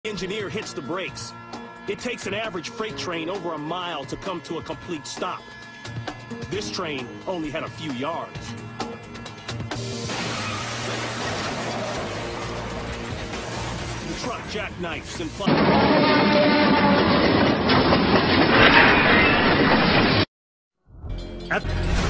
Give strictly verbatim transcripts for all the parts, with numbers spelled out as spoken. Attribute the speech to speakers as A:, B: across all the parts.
A: Engineer hits the brakes. It takes an average freight train over a mile to come to a complete stop. This train only had a few yards. The truck jackknifes and plunges. At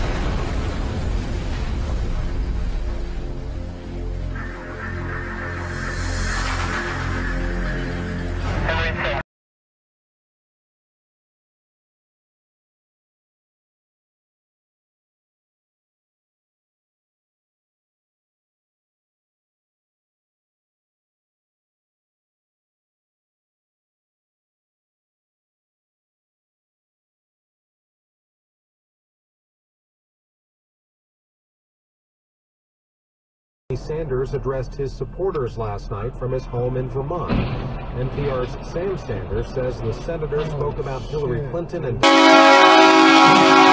B: Sanders addressed his supporters last night from his home in Vermont. N P R's Sam Sanders says the senator spoke about Hillary Clinton and